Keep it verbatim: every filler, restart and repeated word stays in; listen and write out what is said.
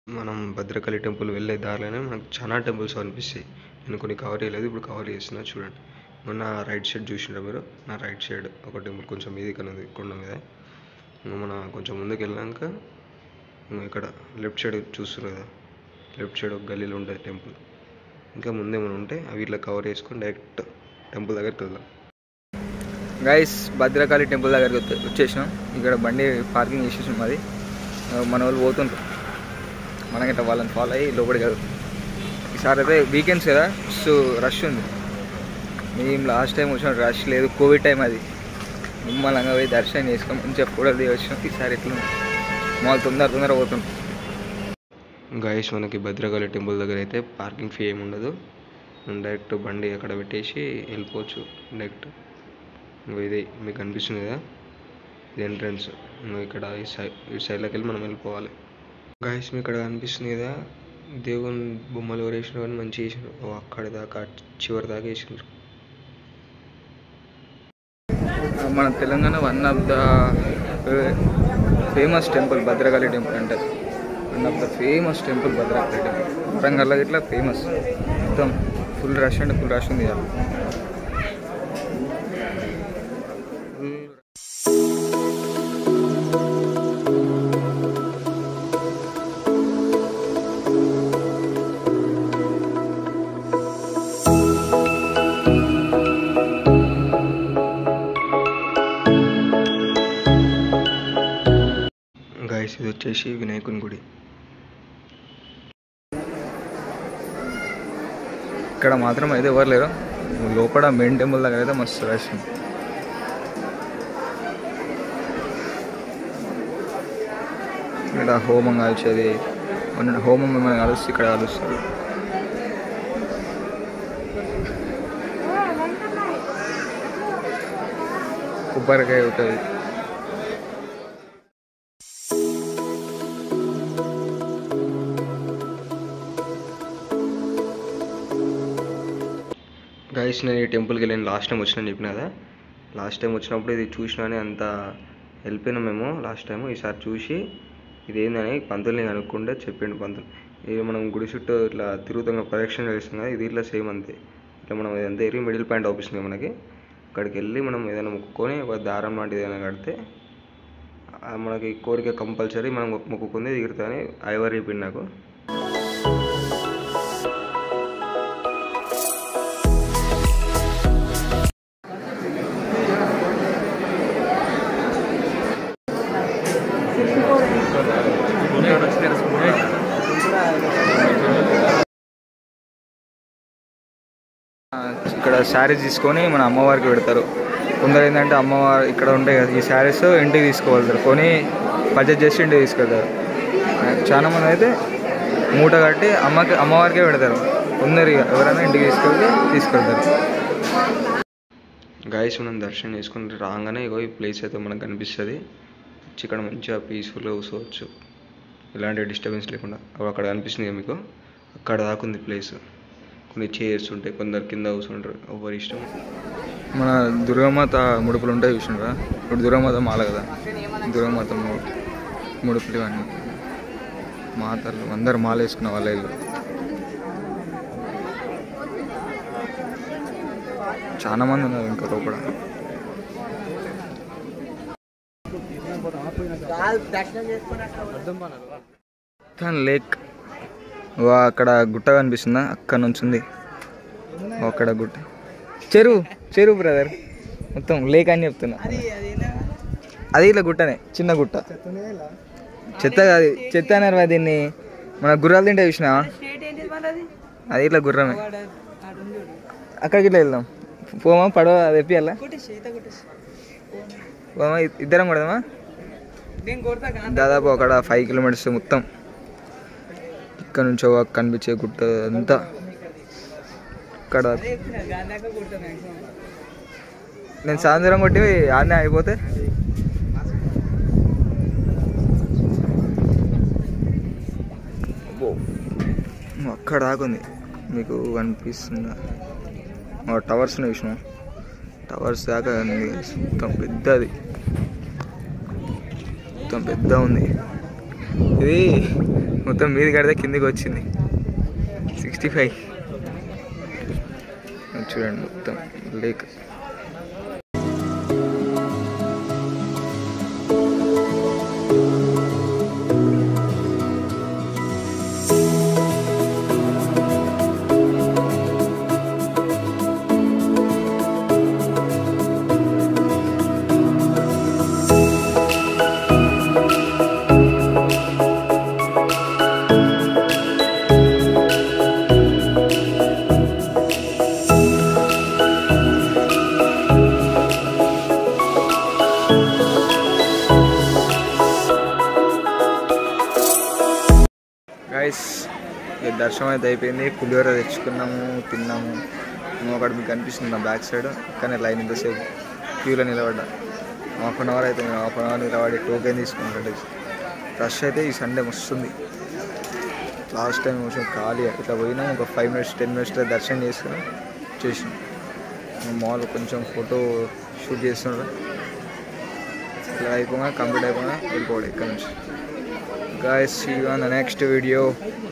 మనం భద్రకాళి టెంపుల్ వెళ్ళే దారిలోనే మనకు చాలా టెంపుల్స్ కనిపిస్తాయి. నేను కొన్ని కవర్ చేయలేదు, ఇప్పుడు కవర్ చేస్తున్నా చూడండి. మొన్న రైట్ సైడ్ చూసినారా మీరు? నా రైట్ సైడ్ ఒక టెంపుల్ కొంచెం మీదికి ఉన్నది కొండ మీద. మన కొంచెం ముందుకు వెళ్ళాక ఇక్కడ లెఫ్ట్ సైడ్ చూస్తున్నారు కదా, లెఫ్ట్ సైడ్ ఒక గల్లీలో ఉంటుంది టెంపుల్. ఇంకా ముందే మనం ఉంటే అవి ఇట్లా కవర్ చేసుకొని డైరెక్ట్ టెంపుల్ దగ్గరికి వెళ్దాం. గైస్, భద్రకాళి టెంపుల్ దగ్గరికి వచ్చేసినాం. ఇక్కడ బండి పార్కింగ్ చేసేసినాం. అది మన వాళ్ళు పోతుంటారు, మనకిట వాళ్ళని ఫాలో అయ్యి లోపలికి వెళ్తాం. ఈసారి అయితే వీకెండ్స్ కదా, సో రష్ ఉంది. మేము లాస్ట్ టైం వచ్చిన రష్ లేదు, కోవిడ్ టైం. అది నిమ్మలంగా పోయి దర్శనం చేసుకొని మంచిగా ఫోటోలు దిగి వచ్చినాం. ఈసారి ఎట్లా మాకు తొందర తొందర పోతాం. గైస్, మనకి భద్రకాళి టెంపుల్ దగ్గర అయితే పార్కింగ్ ఫీ ఏమి ఉండదు. డైరెక్ట్ బండి అక్కడ పెట్టేసి వెళ్ళిపోవచ్చు డైరెక్ట్. ఇది మీకు అనిపిస్తుంది కదా, ఇది ఎంట్రన్స్. ఇక్కడ ఈ సైడ్ ఈ సైడ్లోకి వెళ్ళి మనం వెళ్ళిపోవాలి. గైస్, మీకు ఇక్కడ అనిపిస్తుంది కదా, దేవుని బొమ్మలు ఎవరు వేసినారు కానీ మంచిగా వేసినారు. అక్కడి దాకా చివరి దాకా వేసినారు. మన Telangana one of the famous temple Bhadrakali temple అంటే one of the famous temple Bhadrakali temple. వరంగల్లో ఇట్లా ఫేమస్. మొత్తం ఫుల్ రష్ అంటే ఫుల్ రష్ ఉంది కదా. గైస్, ఇది వచ్చేసి వినాయకుని గుడి. ఇక్కడ మాత్రం అయితే ఎవరు లేరు. లోపల మెయిన్ టెంపుల్ దగ్గర అయితే మస్తు రష్. ఇక్కడ హోమం కాల్చేది, హోమం మిమ్మల్ని కలుస్తుంది, ఇక్కడ కలుస్తారు. కొబ్బరికాయ ఉంటుంది. గైస్, నేను ఈ టెంపుల్కి వెళ్ళాను లాస్ట్ టైం వచ్చినా చెప్పిన కదా. లాస్ట్ టైం వచ్చినప్పుడు ఇది చూసినానే అంత వెళ్ళిపోయినాం మేము లాస్ట్ టైం. ఈసారి చూసి ఇదేందని పంతుల్ని కనుక్కుంటే చెప్పిండు పంతులు. ఇది మనం గుడి చుట్టూ ఇట్లా తిరుగుతాం, ప్రదక్షిణ చేస్తాం కదా, ఇది ఇట్లా సేమ్ అంతే. ఇట్లా మనం ఇదంతా ఎరిగి మిడిల్ పాయింట్ అవుపిస్తుంది మనకి. అక్కడికి వెళ్ళి మనం ఏదైనా మొక్కుకొని ఒక దారం లాంటిది ఏదైనా కడితే మనకి కోరిక కంపల్సరీ మనం మొక్కుకుంది తీరుతుందని ఐవర్ చెప్పిండు నాకు. ఇక్కడ శారీస్ తీసుకొని మన అమ్మవారికి పెడతారు. కొందరు ఏంటంటే అమ్మవారు ఇక్కడ ఉంటాయి కదా, ఈ శారీస్ ఇంటికి తీసుకువెళ్తారు, కొని పర్చేజ్ చేసి ఇంటికి తీసుకెళ్తారు. చాలా మంది అయితే మూట కట్టి అమ్మకి అమ్మవారికే పెడతారు. కొందరు ఎవరైనా ఇంటికి తీసుకెళ్ళి తీసుకెళ్తారు. గైస్, మనం దర్శనం చేసుకుని రాగానే ఇగో ఈ ప్లేస్ అయితే మనకు కనిపిస్తుంది. ఇక్కడ మంచిగా పీస్ఫుల్గా కూర్చోవచ్చు, ఎలాంటి డిస్టర్బెన్స్ లేకుండా. అక్కడ కనిపిస్తుంది మీకు, అక్కడ దాకా ఉంది ప్లేస్. కొన్ని చైర్స్ ఉంటాయి, కొందరు కింద కూర్చుంటారు, ఎవరి ఇష్టం. మన దుర్గామాత ముడుపులు ఉంటాయి చూసినారా? ఇప్పుడు దుర్గామాత మాల కదా, దుర్గామాత ముడుపులు ఇవన్నీ మాతలు అందరు మాల వేసుకున్న వాళ్ళ ఇల్లు. చాలా మంది ఉన్నారు ఇంకా లోపల. లేక్ అక్కడ గుట్ట కనిపిస్తుందా? అక్కడ నుంచి ఉంది అక్కడ గుట్ట. చెరువు చెరువు బ్రదర్, మొత్తం లేక్ అని చెప్తున్నా. అది ఇట్లా గుట్టనే, చిన్న గుట్ట. చెత్త కాదు, చెత్త అన్నారు దీన్ని. మన గుర్రాలు తింటే చూసినా, అది ఇట్లా గుర్రమే. అక్కడికి ఇట్లా వెళ్దాం. పోమా, పడవ తెప్పియాలా? పోమా, ఇద్దరం కొడదామా? దాదాపు అక్కడ ఫైవ్ కిలోమీటర్స్ మొత్తం. ఇక్కడ నుంచి కనిపించే గుట్ట అంతా ఇక్కడ. నేను సాయంత్రం కొట్టి ఆడనే అయిపోతే అక్కడ దాకుంది. మీకు కనిపిస్తుందా? టవర్స్ చూసినా, టవర్స్ దాకా ఉంది. మొత్తం పెద్దది, మొత్తం పెద్ద ఉంది. ఇది మొత్తం మీది కడితే కిందికి వచ్చింది సిక్స్టీ ఫైవ్. చూడండి మొత్తం లేక్. గైస్ దర్శనం అయితే అయిపోయింది. పులిహోర తెచ్చుకున్నాము, తిన్నాము. మేము అక్కడ మీకు కనిపిస్తుంది నా బ్యాక్ సైడ్. కానీ లైన్ ఇంతసేపు క్యూలో నిలబడ్డా. హాఫ్ అన్ అవర్ అయితే మేము హాఫ్ అన్ అవర్ నిలబడి టోకెన్ తీసుకున్నాం. రష్ అయితే ఈ సండే వస్తుంది. లాస్ట్ టైం కొంచెం ఖాళీ ఇట్లా పోయినాం. ఒక ఫైవ్ మినిట్స్ టెన్ మినిట్స్లో దర్శనం చేసుకున్నాం, చేసినాం. మాల్ కొంచెం ఫోటో షూట్ చేస్తున్నారు. ఇట్లా అయిపోగా కంప్లీట్ అయిపోగా వెళ్ళిపోవడం ఇక్కడ నుంచి. Guys, see you on the next video.